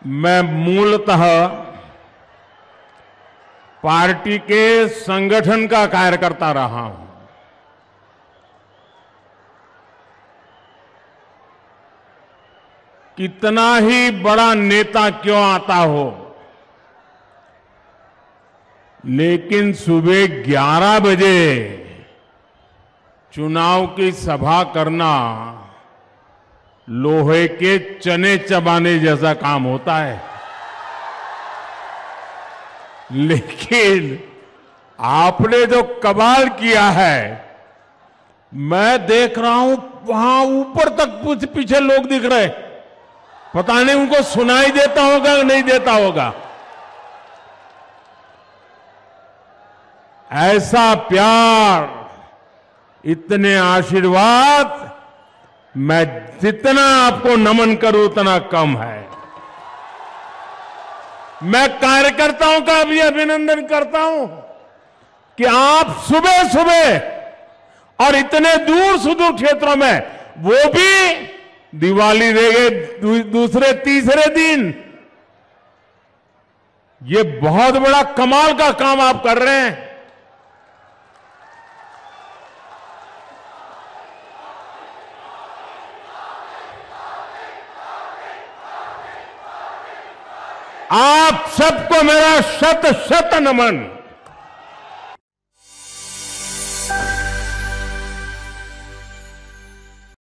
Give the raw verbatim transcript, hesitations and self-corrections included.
मैं मूलतः पार्टी के संगठन का कार्यकर्ता रहा हूं। कितना ही बड़ा नेता क्यों आता हो, लेकिन सुबह ग्यारह बजे चुनाव की सभा करना लोहे के चने चबाने जैसा काम होता है। लेकिन आपने जो कमाल किया है, मैं देख रहा हूं वहां ऊपर तक पीछे लोग दिख रहे, पता नहीं उनको सुनाई देता होगा या नहीं देता होगा। ऐसा प्यार, इतने आशीर्वाद, मैं जितना आपको नमन करूं उतना कम है। मैं कार्यकर्ताओं का भी अभिनंदन करता हूं कि आप सुबह सुबह और इतने दूर सुदूर क्षेत्रों में, वो भी दिवाली रह गए दूसरे तीसरे दिन, ये बहुत बड़ा कमाल का काम आप कर रहे हैं। आप सबको मेरा शत शत नमन।